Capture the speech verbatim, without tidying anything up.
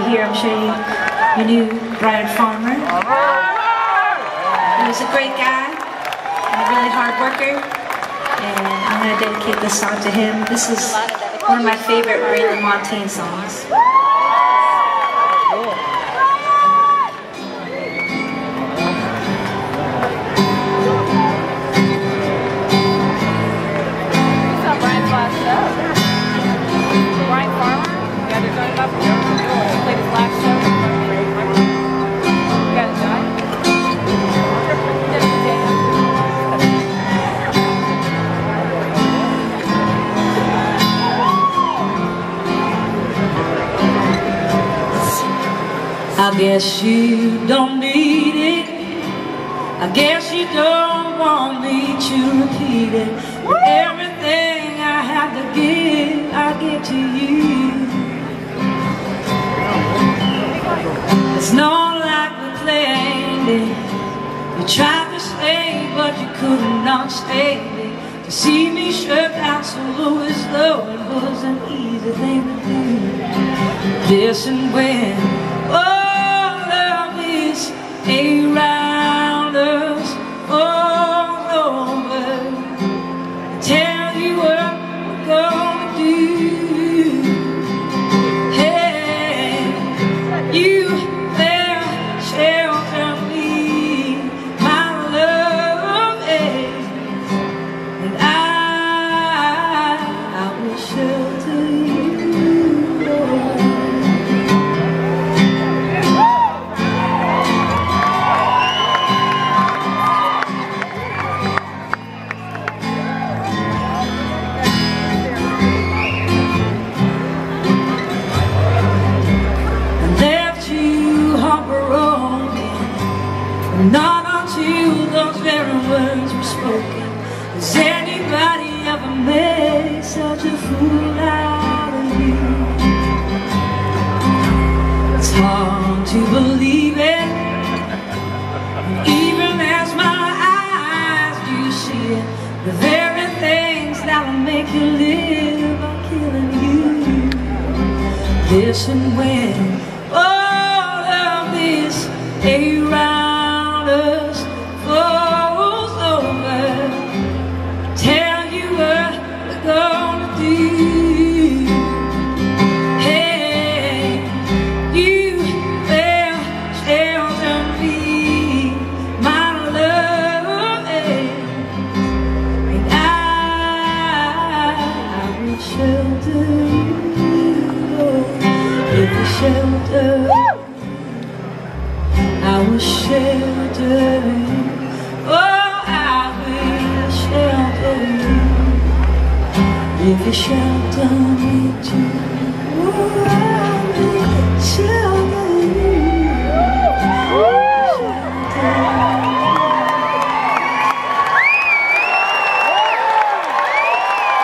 here, I'm sure you, you knew Brian Farmer. He was a great guy and a really hard worker, and I'm going to dedicate this song to him. This is one of my favorite Ray LaMontagne songs. I guess you don't need it. I guess you don't want me to repeat it. But everything I have to give, I give to you. It's not like we planned it. You tried to stay, but you could not stay. To see me shut out so low as though it was an easy thing to do. This and when, oh, around us all over, tell you what we're gonna do. Hey, you there, shelter me, my love, hey, and I, I will shelter you. Not until those very words were spoken has anybody ever made such a fool out of you. It's hard to believe it, even as my eyes do see it. The very things that'll make you live are killing you. This and when all of this around us falls over, tell you what we're gonna do. Hey, you there, shelter me, my love, hey, and I, I will shelter you, if you shelter. I will shelter you. Oh, I will shelter you. If you shelter me too.